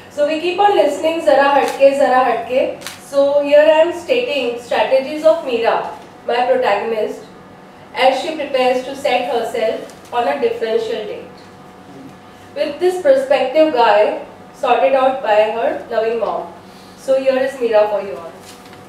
So we keep on listening Zara Hatke, Zara Hatke. So here I am stating strategies of Meera, my protagonist, as she prepares to set herself on a differential date with this prospective guy sorted out by her loving mom. So here is Meera for you all.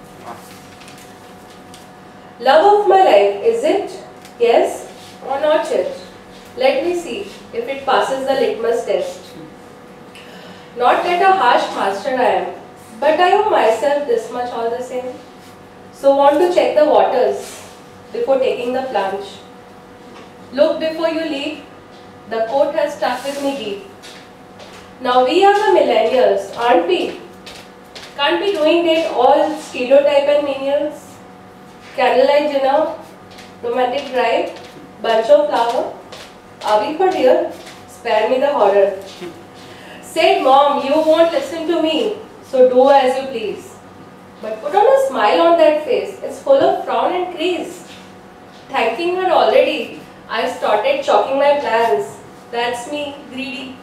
Love of my life, is it? Yes or not yet? Let me see if it passes the litmus test. Not that a harsh master I am, but I owe myself this much all the same. So want to check the waters before taking the plunge. Look before you leap, the quote has stuck with me deep. Now we are the millennials, aren't we? Can't be doing it all stereotype and menials. Candlelight dinner, romantic drive, bunch of flower. Are we for real? Spare me the horror. Said mom, you won't listen to me, so do as you please. But put on a smile on that face, it's full of frown and crease. Thanking her already, I started chalking my plans. That's me, greedy.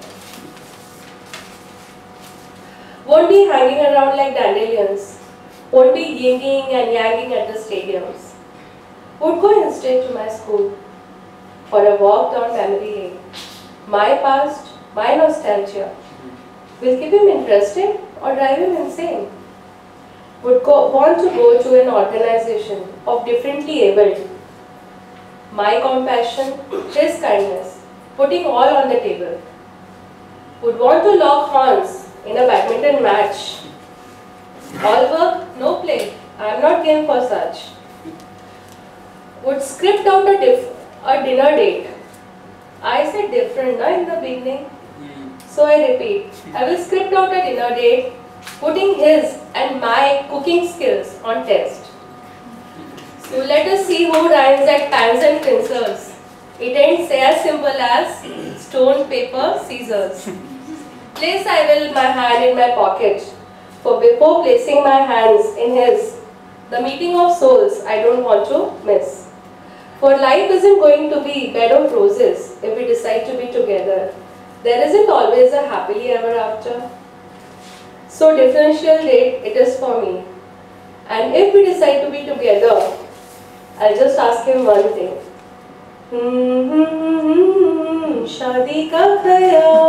Won't be hanging around like dandelions. Won't be yinging and yanging at the stadiums. Would go instead to my school for a walk down memory lane. My past, my nostalgia. Will keep him interested or drive him insane. Want to go to an organization of differently abled. My compassion, his kindness, putting all on the table. Would want to lock horns in a badminton match. All work, no play. I am not game for such. Would script out a dinner date. I said different in the beginning. So I repeat. I will script out a dinner date, putting his and my cooking skills on test. So let us see who rhymes at pans and pincers. It ain't as simple as stone, paper, scissors. Place I will my hand in my pocket, for before placing my hands in his, the meeting of souls I don't want to miss. For life isn't going to be bed of roses if we decide to be together. There isn't always a happily ever after. So differential date it is for me. And if we decide to be together, I'll just ask him one thing. शादी का ख्याल